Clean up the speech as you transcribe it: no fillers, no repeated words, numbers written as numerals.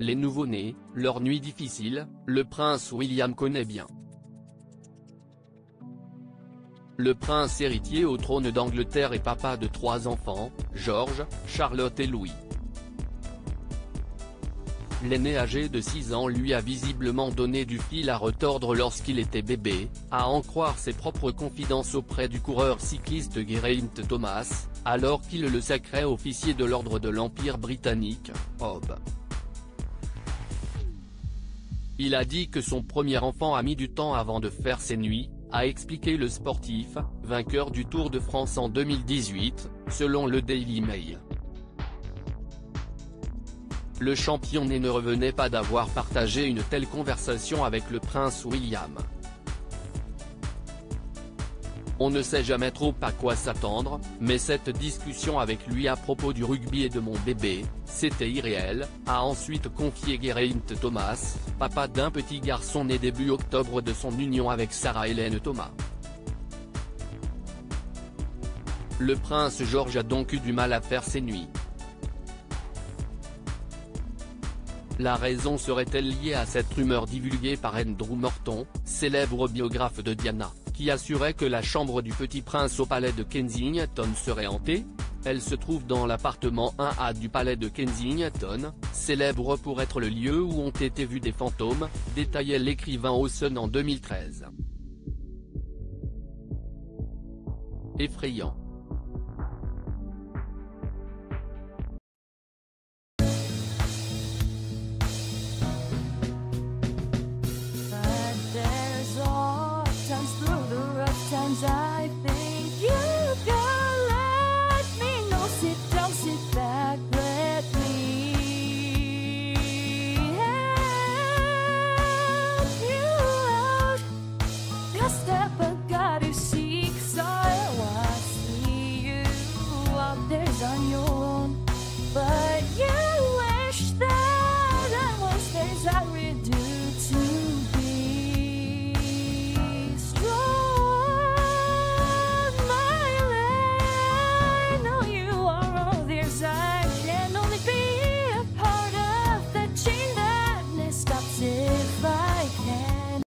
Les nouveau-nés, leur nuit difficile, le prince William connaît bien. Le prince héritier au trône d'Angleterre et papa de 3 enfants, George, Charlotte et Louis. L'aîné âgé de 6 ans lui a visiblement donné du fil à retordre lorsqu'il était bébé, à en croire ses propres confidences auprès du coureur cycliste Geraint Thomas, alors qu'il le sacrait officier de l'ordre de l'Empire britannique, OB. Il a dit que son premier enfant a mis du temps avant de faire ses nuits, a expliqué le sportif, vainqueur du Tour de France en 2018, selon le Daily Mail. Le champion né ne revenait pas d'avoir partagé une telle conversation avec le prince William. On ne sait jamais trop à quoi s'attendre, mais cette discussion avec lui à propos du rugby et de mon bébé, c'était irréel, a ensuite confié Geraint Thomas, papa d'un petit garçon né début octobre de son union avec Sarah Hélène Thomas. Le prince George a donc eu du mal à faire ses nuits. La raison serait-elle liée à cette rumeur divulguée par Andrew Morton, célèbre biographe de Diana, qui assurait que la chambre du petit prince au palais de Kensington serait hantée? Elle se trouve dans l'appartement 1A du palais de Kensington, célèbre pour être le lieu où ont été vus des fantômes, détaillait l'écrivain au Sun en 2013. Effrayant. Times I feel